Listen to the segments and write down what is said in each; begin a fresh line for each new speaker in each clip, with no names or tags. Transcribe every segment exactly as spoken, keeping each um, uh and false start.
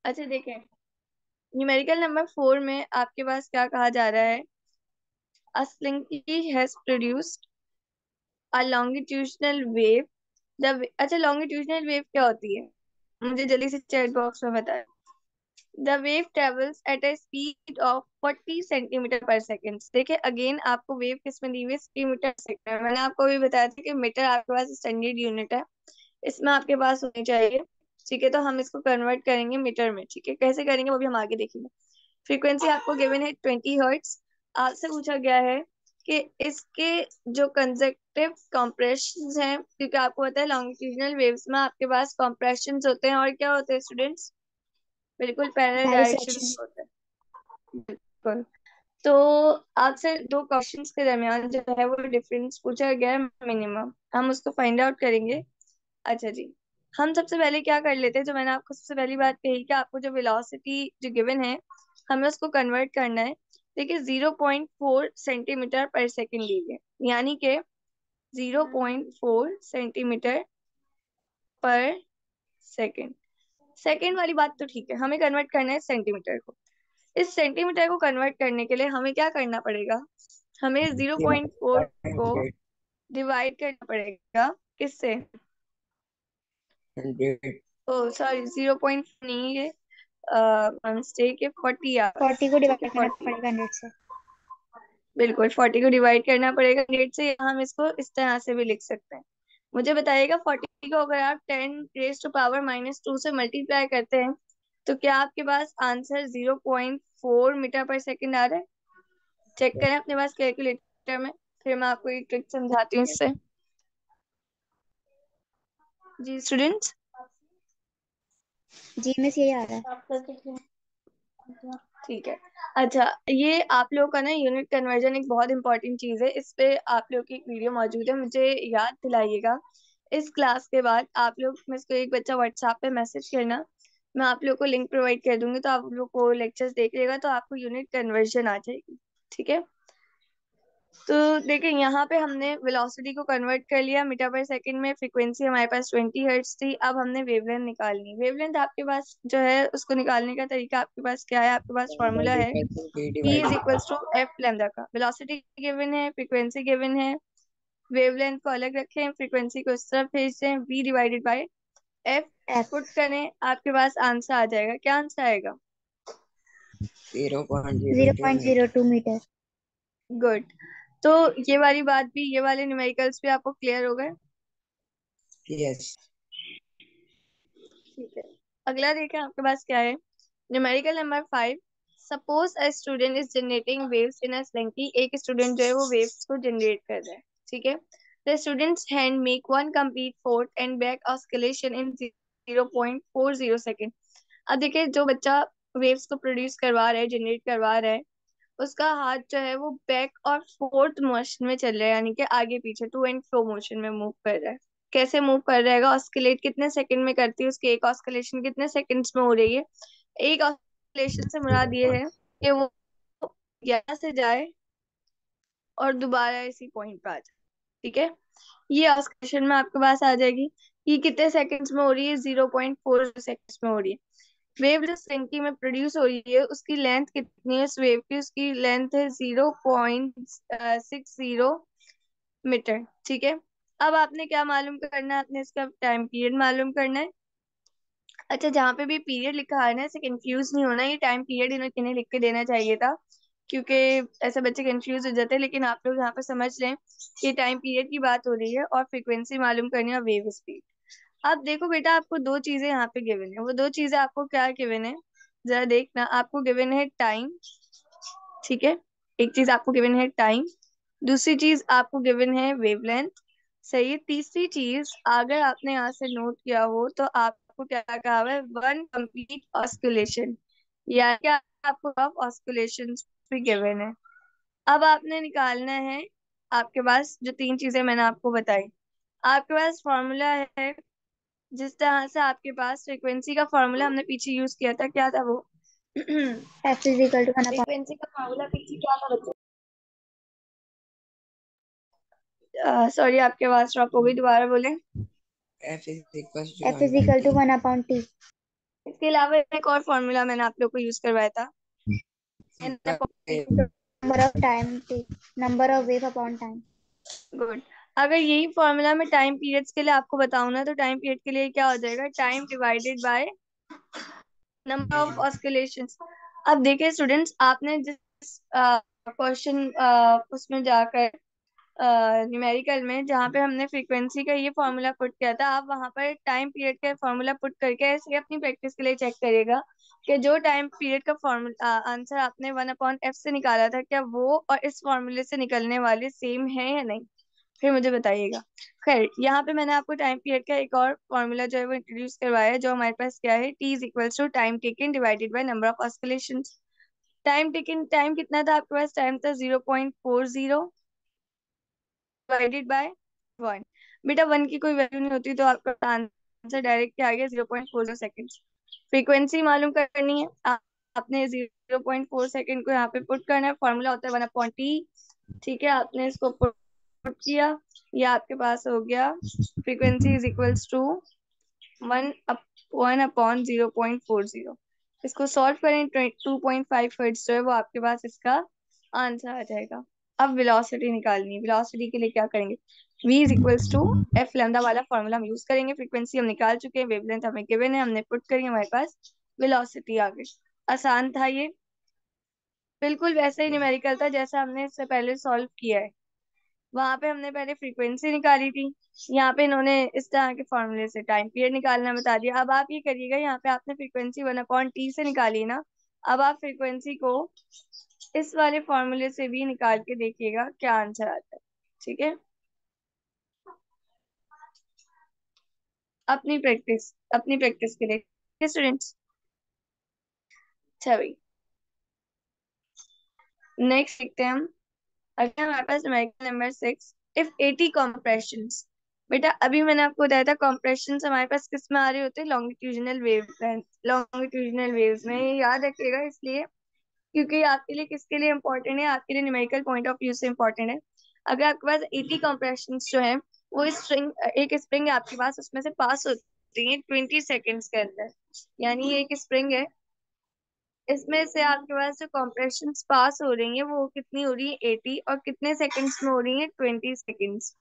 अच्छा देखें, numerical number four में आपके पास क्या कहा जा रहा है? A slinky has produced a longitudinal wave. The अच्छा, longitudinal wave क्या होती है? मुझे जल्दी से चैट बॉक्स में बताएं। The wave travels at a speed of forty centimetre per second. देखिए अगेन आपको वेव किस में दी हुई है? Centimetre second. मैंने आपको भी बताया था कि मीटर आपके पास स्टैंडर्ड यूनिट है, इसमें आपके पास होनी चाहिए। ठीक है, तो हम इसको कन्वर्ट करेंगे मीटर में। ठीक है, कैसे करेंगे वो भी हम आगे देखेंगे। फ्रीक्वेंसी आपको गिवन है ट्वेंटी हर्ट्ज। आपसे पूछा गया है कि इसके जो कंसेक्टिव कॉम्प्रेशन हैं, क्योंकि आपको पता है लॉन्गिट्यूडिनल वेव्स में आपके पास कॉम्प्रेशन होते हैं और क्या होते हैं स्टूडेंट्स? बिल्कुल पैरेलल डायरेक्शन
डाइसेक्शन।
में होते हैं। बिल्कुल। तो आपसे दो क्वेश्चंस के दरमियान जो है वो डिफरेंस पूछा गया है मिनिमम, हम उसको फाइंड आउट करेंगे। अच्छा जी, हम सबसे पहले क्या कर लेते हैं, जो मैंने आपको सबसे पहली बात कही कि आपको जो वेलोसिटी जो गिवन है हमें उसको कन्वर्ट करना है। देखिए zero point four centimetre per second ली है, यानी कि zero point four centimetre per second. Second वाली बात तो ठीक है, हमें कन्वर्ट करना है सेंटीमीटर को। इस सेंटीमीटर को कन्वर्ट करने के लिए हमें क्या करना पड़ेगा? हमें जीरो पॉइंट फोर को
हंड्रेड।
डिवाइड करना पड़ेगा किससे?
Hundred.
Oh sorry, zero point नहीं है, मिस्टेक है, फोर्टी आ गया।
फोर्टी को
ठीक है,
डिवाइड करना
फोर्टी।
पड़ेगा हंड्रेड से।
बिल्कुल, फोर्टी को डिवाइड करना पड़ेगा हंड्रेड से। हम इसको इस तरह से भी लिख सकते हैं। मुझे बताइएगा, फोर्टी को अगर आप ten raise to power minus two से मल्टीप्लाई करते हैं तो क्या आपके पास answer zero point four metre per second आ रहा है? चेक करें अपने पास कैलकुलेटर में, फिर मैं आपको एक ट्रिक समझाती हूँ इससे। जी स्टूडेंट्स,
जी में से यही आ रहा है।
ठीक है। अच्छा, ये आप लोगों का ना यूनिट कन्वर्जन एक बहुत इंपॉर्टेंट चीज है, इस पे आप लोग की एक वीडियो मौजूद है, मुझे याद दिलाइएगा। इस क्लास के बाद आप लोग में से कोई एक बच्चा व्हाट्सएप पे मैसेज करना, मैं आप लोग को लिंक प्रोवाइड कर दूंगी, तो आप लोग को लेक्चर्स देख लेगा तो आपको यूनिट कन्वर्जन आ जाएगी। ठीक है, तो देखिए यहाँ पे हमने वेलोसिटी को कन्वर्ट कर लिया मीटर पर सेकंड में। फ्रीक्वेंसी हमारे पास ट्वेंटी हर्ट्ज थी। अब हमने वेवलेंथ निकालनी। वेवलेंथ आपके पास जो है उसको निकालने का तरीका आपके पास क्या है? आपके पास फॉर्मूला है P is
divided.
Equals to F lambda का। वेलोसिटी गिवन है, फ्रीक्वेंसी गिवन है, वेवलेंथ को अलग रखें, फ्रीक्वेंसी को इस तरफ भेज दें, v divided by F
F.
Put करें, आपके पास आंसर आ जाएगा। क्या आंसर आएगा?
Zero point zero
zero
two
point zero
metre
two metre good. तो ये वाली बात भी, ये वाले न्यूमेरिकल्स भी आपको क्लियर हो गए?
यस।
ठीक है, अगला देखें आपके पास क्या है। Numerical number five. Suppose a student is generating waves in a slinky. एक स्टूडेंट जो है वो वेव्स को जनरेट कर रहा है। ठीक है, the students hand make one complete fourth and back oscillation in zero point four zero second. अब देखिए, जो बच्चा वेव्स को प्रोड्यूस करवा रहा है, जनरेट करवा रहा है, उसका हाथ जो है वो बैक और फोर्थ मोशन में चल रहा है, यानी कि आगे पीछे टू एंड फ्रो मोशन में मूव कर रहा है। कैसे मूव कर रहेगा? ऑस्किलेट कितने सेकंड में करती है, उसकी एक ऑस्किलेशन कितने सेकंड्स में हो रही है? एक ऑस्किलेशन से मुराद ये है कि वो यहाँ से जाए और दोबारा इसी पॉइंट पे आ जाए। ठीक है, ये ऑस्किलेशन में आपके पास आ जाएगी। ये कितने सेकंड्स में हो रही है? जीरो पॉइंट फोर सेकंड्स में हो रही है। वेव जो सेंटी में प्रोड्यूस हो रही है उसकी लेंथ कितनी है? इस वेव की, उसकी लेंथ है zero point six zero metre. ठीक है, अब आपने क्या मालूम करना है? आपने इसका टाइम पीरियड मालूम करना है। अच्छा, जहाँ पे भी पीरियड लिखा है ना, इसे कंफ्यूज नहीं होना, ये टाइम पीरियड इन्हें इन्हें लिख के देना चाहिए था, क्योंकि ऐसे बच्चे कंफ्यूज हो जाते हैं। लेकिन आप लोग यहाँ पे समझ लें कि टाइम पीरियड की बात हो रही है और फ्रीक्वेंसी मालूम करनी है और वेव स्पीड। अब देखो बेटा, आपको दो चीजें यहाँ पे गिवन है। वो दो चीजें आपको क्या गिवन है? जरा देखना, आपको गिवन है टाइम। ठीक है, एक चीज आपको गिवन है टाइम, दूसरी चीज आपको गिवन है वेवलेंथ। सही है, तीसरी चीज अगर आपने यहाँ से नोट किया हो तो आपको क्या कहा हुआ है? वन कंप्लीट ऑस्किलेशन, या क्या आपको ऑफ ऑस्किलेशन भी गिवन है। अब आपने निकालना है, आपके पास जो तीन चीजें मैंने आपको बताई, आपके पास फॉर्मूला है। जिस तरह से आपके पास फ्रीक्वेंसी का फॉर्मूला हमने पीछे यूज किया था, क्या था वो?
F is equal to one upon.
Frequency का फॉर्मूला पीछे क्या था बच्चों? सॉरी, आपकी आवाज ड्रॉप हो गई, दोबारा बोलें।
F is equal to F is equal to one upon T.
इसके अलावा एक और फॉर्मूला मैंने आप लोग को यूज करवाया था,
number of time number of wave upon time.
Good. अगर यही फॉर्मूला में टाइम पीरियड्स के लिए आपको बताऊं ना, तो टाइम पीरियड के लिए क्या हो जाएगा, time divided by number of oscillations. अब देखिए स्टूडेंट्स, आपने जिस क्वेश्चन उसमें जाकर न्यूमेरिकल में जहाँ पे हमने फ्रीक्वेंसी का ये फॉर्मूला पुट किया था, आप वहां पर टाइम पीरियड का फॉर्मूला पुट करके ऐसे ही अपनी प्रैक्टिस के लिए चेक करिएगा कि जो टाइम पीरियड का फॉर्मूला आंसर आपने वन अपॉन एफ से निकाला था, क्या वो और इस फॉर्मूले से निकलने वाले सेम है या नहीं, फिर मुझे बताइएगा। खैर, यहाँ पे मैंने आपको टाइम पीरियड का एक और फॉर्मूला जो है वो इंट्रोड्यूस करवाया है, जो हमारे पास क्या है, T is equals to time taken divided by number of oscillation. Time taken, time कितना था आपके पास, टाइम था zero point four zero divided by one. बेटा वन की कोई वैल्यू नहीं होती, तो आपका आंसर डायरेक्ट क्या आ गया, zero point four zero second. Frequency मालूम करनी है, आ, आपने जीरो पॉइंट फोर सेकेंड को यहाँ पे पुट करना है, फॉर्मूला होता है वन अपॉन टी। ठीक है, आपने इसको पुट किया, ये आपके पास हो गया frequency is equals to one up one upon zero point four zero. इसको सॉल्व करें, टू पॉइंट फाइव हर्ट्ज जो है वो आपके पास इसका आंसर आ जाएगा। अब वेलोसिटी निकालनी है, वेलोसिटी के लिए क्या करेंगे, v is equals to F lambda वाला फॉर्मूला हम यूज करेंगे। फ्रीक्वेंसी हम निकाल चुके हैं, वेवलेंथ हमें गिवन है, हमने पुट करी, हमारे पास वेलोसिटी आ गई। आसान था ये, बिल्कुल वैसे ही न्यूमेरिकल था जैसा हमने इससे पहले सॉल्व किया है। वहां पे हमने पहले फ्रीक्वेंसी निकाली थी, यहाँ पे इन्होंने इस तरह के फॉर्मूले से टाइम पीरियड निकालना बता दिया। अब आप ये करिएगा, यहाँ पे आपने फ्रीक्वेंसी वन अपॉन टी से निकाली ना, अब आप फ्रीक्वेंसी को इस वाले फॉर्मूले से भी निकाल के देखिएगा क्या आंसर आता है। ठीक है, अपनी प्रैक्टिस अपनी प्रैक्टिस के लिए स्टूडेंट्स। अच्छा भाई, नेक्स्ट देखते हैं हम। अगर हमारे पास numerical number six, if eighty compressions. बेटा अभी मैंने आपको बताया था कॉम्प्रेशंस हमारे पास किस में आ रहे होते हैं, लॉन्गिट्यूडिनल वेव लॉन्गिट्यूडिनल वेव्स में। ये याद रखिएगा इसलिए क्योंकि आपके लिए किसके लिए इंपॉर्टेंट है, आपके लिए न्यूमेरिकल पॉइंट ऑफ व्यू से इंपॉर्टेंट है। अगर आपके पास एटी कॉम्प्रेशंस जो है, वो स्ट्रिंग, एक स्प्रिंग है आपके पास, उसमें से पास होती है ट्वेंटी सेकेंड्स के अंदर। यानी ये एक स्प्रिंग है, इसमें से आपके पास जो कॉम्प्रेशन पास हो रही है वो कितनी हो रही है, एटी, और कितने सेकंड्स में हो रही है, ट्वेंटी सेकंड्स।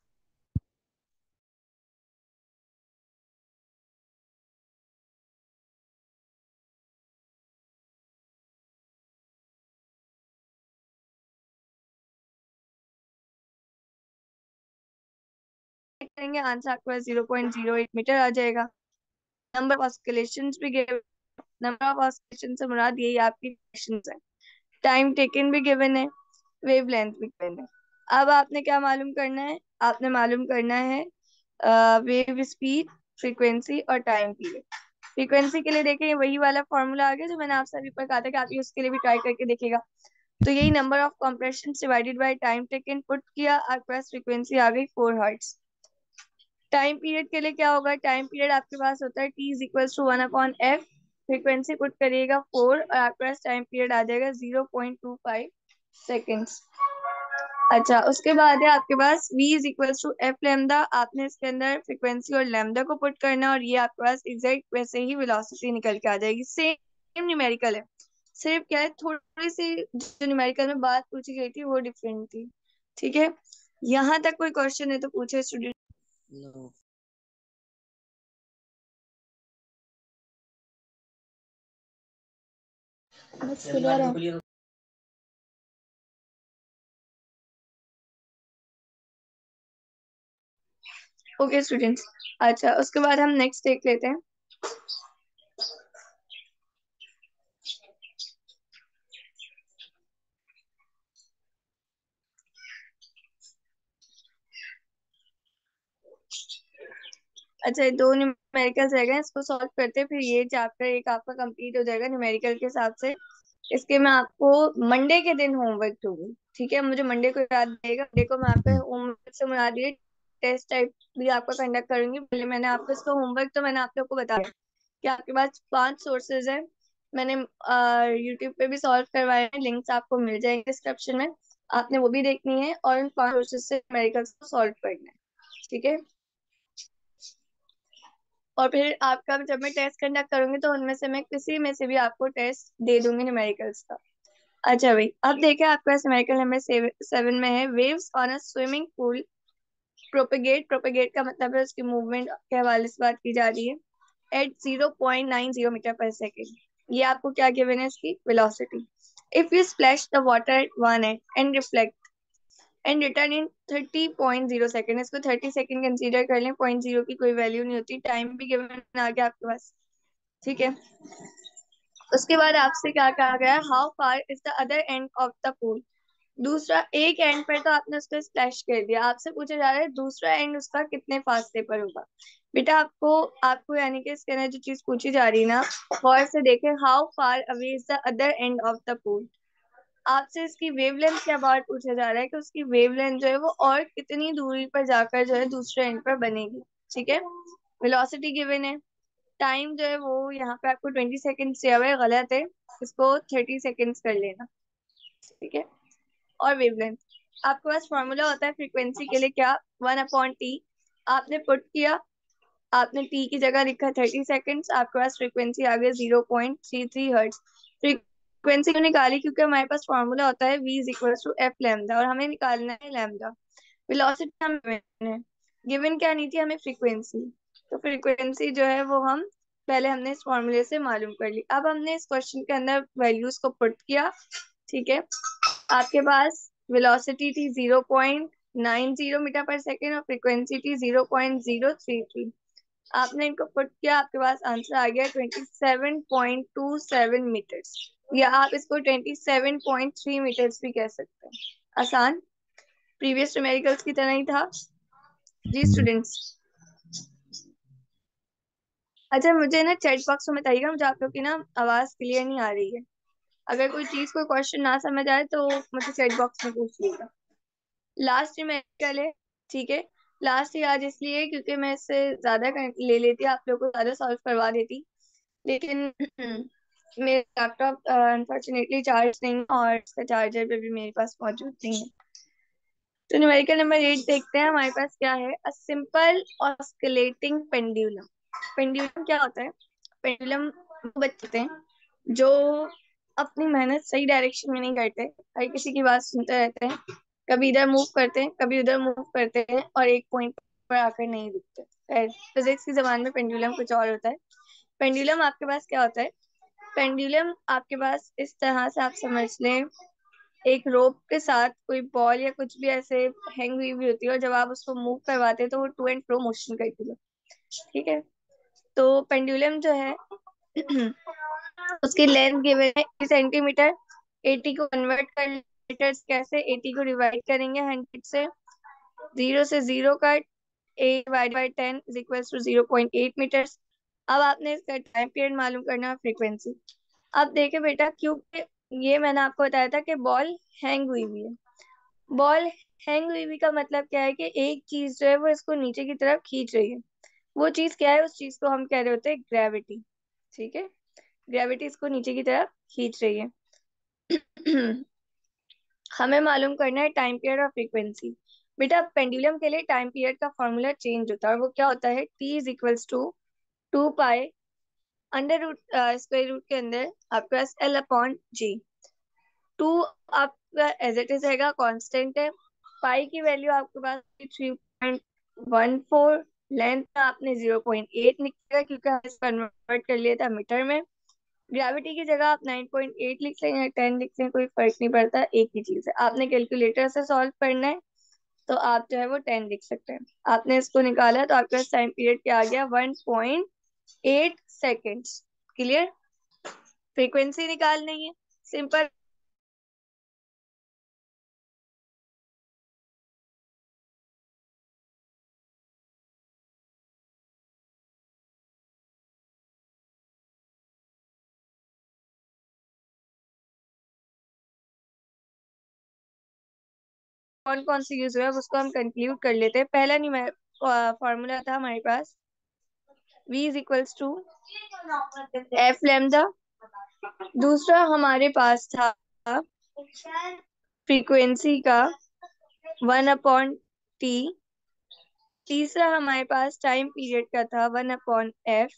करेंगे आंसर आपके पास zero point zero eight metre आ जाएगा। नंबर ऑफ ऑस्किलेशंस भी गिवन, नंबर ऑफ ऑस्किलेशन से मुराद यही आपकी क्वेश्चंस है। टाइम टेकन भी गिवन है, वेवलेंथ भी गिवन है। अब आपने क्या मालूम करना है, आपने मालूम करना है वेव स्पीड, फ्रीक्वेंसी और टाइम पीरियड। फ्रीक्वेंसी के लिए देखें, वही वाला फॉर्मूला आ गया जो मैंने आपसे अभी पर कहा था कि आप ये उसके लिए भी ट्राई करके देखिएगा। तो यही number of compression divided by time taken put किया, आपके पास फ्रीक्वेंसी आ गई फोर हर्ट्ज। टाइम पीरियड के लिए क्या होगा, टाइम पीरियड आपके पास होता है T is equal to one upon F. Frequency put करिएगा फोर, और आपके पास टाइम पीरियड आ जाएगा zero point two five seconds. अच्छा, उसके बाद है आपके पास v is equal to F lambda. आपने इसके अंदर फ्रीक्वेंसी और लैम्डा को पुट करना है, और ये आपके पास एग्जैक्ट वैसे ही वेलोसिटी निकल के आ जाएगी। सेम न्यूमेरिकल है, सिर्फ क्या है, थोड़ी सी जो न्यूमेरिकल में बात पूछी गई थी वो डिफरेंट थी। ठीक है, यहाँ तक कोई क्वेश्चन है तो पूछे स्टूडेंट।
नो।
क्लियर है? ओके स्टूडेंट्स, अच्छा उसके बाद हम नेक्स्ट देख लेते हैं। अच्छा, ये दो न्यूमेरिकल्स रह गए, इसको सॉल्व करते हैं, फिर ये चैप्टर एक आपका कंप्लीट हो जाएगा न्यूमेरिकल के हिसाब से। इसके मैं आपको मंडे के दिन होमवर्क दूंगी। ठीक है, मुझे मंडे को याद रहेगा, मंडे को मैं आपका होमवर्क से मुराद ये टेस्ट टाइप भी आपका कंडक्ट करूंगी। पहले मैंने आपको इसका होमवर्क तो मैंने आप लोग को बताया कि आपके पास पांच सोर्सेज है, मैंने यूट्यूब पे भी सॉल्व करवाए हैं, लिंक्स आपको मिल जाएंगे डिस्क्रिप्शन में, आपने वो भी देखनी है, और उन पांच सोर्सेज से न्यूमेरिकल्स को सॉल्व करना है। ठीक है, और फिर आपका जब मैं टेस्ट कंडक्ट करूंगी तो उनमें से मैं किसी में से भी आपको टेस्ट दे दूंगी न्यूमेरिकल्स का। अच्छा भाई, अब देखें आपका न्यूमेरिकल नंबर सेवन में है, waves on a swimming pool propagate. Propagate का मतलब है उसकी मूवमेंट के हवाले से बात की जा रही है, at zero point nine zero metre per second. ये आपको क्या गिवन है, इसकी velocity. If you splash the water at one and and reflect and return in thirty point zero second, इसको थर्टी सेकेंड कंसीडर कर लें, पॉइंट जीरो की कोई वैल्यू नहीं होती, टाइम भी गिवन आ गया आपके पास। ठीक है, उसके बाद आपसे क्या कहा गया, how far is the other end of the pool. दूसरा, एक एंड पर तो आपने उसको स्प्लैश कर दिया, आपसे पूछा जा रहा है दूसरा एंड उसका कितने फासले पर होगा। बेटा आपको आपको यानी कि इसके अंदर जो चीज पूछी जा रही है ना, गौर से देखें, how far away is the other end of the pool. आपसे इसकी वेवलेंथ के बारे पूछा जा रहा है कि उसकी वेवलेंथ जो है वो और कितनी दूरी पर जाकर जो है दूसरे एंड पर बनेगी। ठीक है, वेलोसिटी गिवन है, टाइम जो है वो यहाँ पे आपको ट्वेंटी सेकेंड्स दिया हुआ है, गलत है, इसको थर्टी सेकेंड्स कर लेना। ठीक है, और वेवलेंथ, आपके पास फॉर्मूला होता है फ्रीक्वेंसी के लिए, क्या, वन अपॉन टी। आपने पुट किया, आपने टी की जगह लिखा थर्टी सेकेंड्स, आपके पास फ्रीक्वेंसी आ गई zero point three three hertz. Frequency को निकाली क्योंकि हमारे पास फॉर्मूला होता है v is equal to F lambda, और हमें निकालना है लैम्डा। वेलोसिटी हमें गिवन क्या नहीं थी, हमें फ्रीक्वेंसी। तो फ्रीक्वेंसी जो है वो हम पहले हमने इस फॉर्मूले से मालूम कर ली। अब हमने इस क्वेश्चन के अंदर वैल्यूज को पुट किया। ठीक है, आपके पास वेलोसिटी थी zero point nine zero metre per second और फ्रीक्वेंसी थी zero point zero three three. आपने इनको पुट किया, आपके पास आंसर आ गया twenty seven point two seven metres, या आप इसको twenty seven point three metres भी कह सकते हैं। आसान, प्रीवियस न्यूमेरिकल्स की तरह ही था जी स्टूडेंट्स। अच्छा, मुझे ना चैट बॉक्स में बताइएगा, मुझे आप लोग की ना आवाज क्लियर नहीं आ रही है। अगर कोई चीज कोई क्वेश्चन ना समझ आए तो मुझे चैट बॉक्स में पूछ लीजिएगा। लास्ट न्यूमेरिकल है, ठीक है, लास्ट ही आज इसलिए क्योंकि मैं इससे ज्यादा कर- ले लेती, आप लोग को ज्यादा सॉल्व करवा देती, लेकिन मेरा लैपटॉप अनफॉर्चुनेटली चार्ज नहीं है और इसका चार्जर भी, भी मेरे पास मौजूद नहीं है। तो न्यूमेरिकल नंबर एट देखते हैं, हमारे पास क्या है, a simple oscillating pendulum. Pendulum क्या होता है, पेंडुलम बच्चे होते हैं जो अपनी मेहनत सही डायरेक्शन में नहीं करते, हर किसी की बात सुनते रहते हैं, कभी इधर मूव करते हैं कभी उधर मूव करते हैं और एक पॉइंट पर आकर नहीं रुकते। फिजिक्स की जबान में पेंडुलम कुछ और होता है। पेंडुलम आपके पास क्या होता है, पेंडुलम आपके पास इस तरह से आप समझ लें, एक रोप के साथ कोई बॉल या कुछ भी ऐसे हैंग हुई हुई होती है, और जब आप उसको मूव करवाते हैं तो वो टू एंड फ्रो मोशन करती है। ठीक है, तो पेंडुलम जो है उसकी लेंथ गिवन है एटी सेंटीमीटर। एटी को कन्वर्ट कर मीटर्स कैसे, एटी को डिवाइड करेंगे हंड्रेड से, जीरो से zero cut, eight divide by ten is equal to zero point eight metres. अब आपने इसका टाइम पीरियड मालूम करना है, फ्रीक्वेंसी। अब देखे बेटा, क्योंकि ये मैंने आपको बताया था कि बॉल हैंग हुई हुई है, बॉल हैंग हुई हुई का मतलब क्या है कि एक चीज जो है वो इसको नीचे की तरफ खींच रही है। वो चीज क्या है, उस चीज को हम कह रहे होते हैं ग्रेविटी। ठीक है, ग्रेविटी इसको नीचे की तरफ खींच रही है। हमें मालूम करना है टाइम पीरियड और फ्रीक्वेंसी। बेटा पेंडुलम के लिए टाइम पीरियड का फॉर्मूला चेंज होता है, और वो क्या होता है, T is equals to two pi under root square root के अंदर आपके पास एल अपॉन जी। टू आपका एज इट इज रहेगा, कांस्टेंट है। पाई की वैल्यू आपके पास three point one four, length आपने जीरो पॉइंट एट निकलेगा क्योंकि हमने कन्वर्ट कर लिया था मीटर में। ग्रेविटी की जगह आप नाइन पॉइंट एट लिख लें या टेन लिख लें, कोई फर्क नहीं पड़ता, एक ही चीज है। आपने कैलकुलेटर से सॉल्व करना है तो आप जो है वो टेन लिख सकते हैं। आपने इसको निकाला तो आपका टाइम पीरियड क्या आ गया, one point eight seconds. Clear, frequency निकालनी है, सिंपल। कौन कौन सी यूज हुआ है उसको हम कंक्लूड कर लेते हैं। पहला नहीं, फॉर्मूला था हमारे पास v is equals to F lambda. दूसरा हमारे पास था फ्रीक्वेंसी का वन अपॉन टी। तीसरा हमारे पास टाइम पीरियड का था वन अपॉन एफ।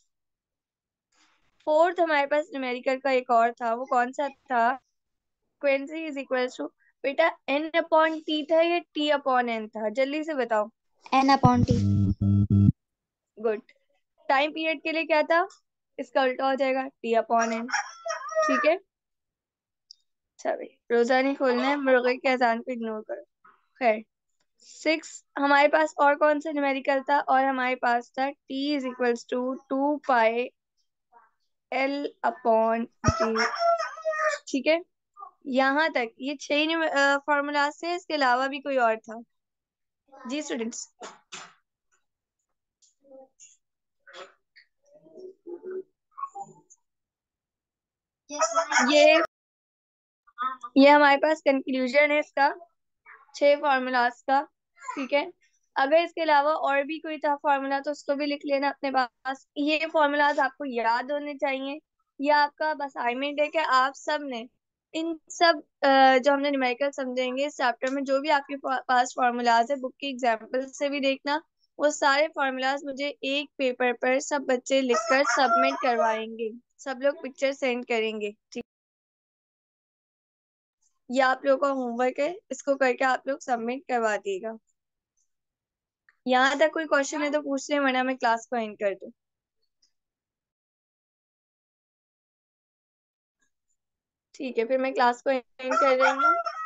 फोर्थ हमारे पास न्यूमेरिकल का एक और था, वो कौन सा था? फ्रीक्वेंसी इज इक्वल टू, बेटा एन अपॉन टी था या टी अपॉन एन था? जल्दी से बताओ।
n upon t.
Good. Time period के लिए क्या था? इसका उल्टा हो जाएगा, टी अपॉन एन। ठीक है, अच्छा भाई रोजा नहीं खोलना है, मुर्गे की अजान को इग्नोर करो। खैर, सिक्स हमारे पास और कौन सा न्यूमेरिकल था? और हमारे पास था T is equals to two pi L upon D. ठीक है, यहाँ तक ये छह फॉर्मूला से, इसके अलावा भी कोई और था? जी स्टूडेंट्स, ये ये हमारे पास कंक्लूजन है इसका, छह फॉर्मूलाज का। ठीक है, अगर इसके अलावा और भी कोई था फॉर्मूला तो उसको भी लिख लेना अपने पास। ये फॉर्मूलाज आपको याद होने चाहिए। ये आपका बस असाइनमेंट है कि आप सब ने इन सब अ, जो हमने न्यूमेरिकल समझेंगे इस चैप्टर में, जो भी आपके पा- पास फॉर्मूलाज है, बुक के एग्जाम्पल से भी देखना। वो सारे फॉर्मूलाज मुझे एक पेपर पर सब बच्चे लिखकर सबमिट करवाएंगे। सब लोग पिक्चर सेंड करेंगे। ठीक, ये आप लोगों का होमवर्क है, इसको करके आप लोग सबमिट करवा दिएगा। यहाँ तक कोई क्वेश्चन है तो पूछ ले, वरना मैं क्लास को एंड कर दूँ। ठीक है, फिर मैं क्लास को एंड कर रही हूँ।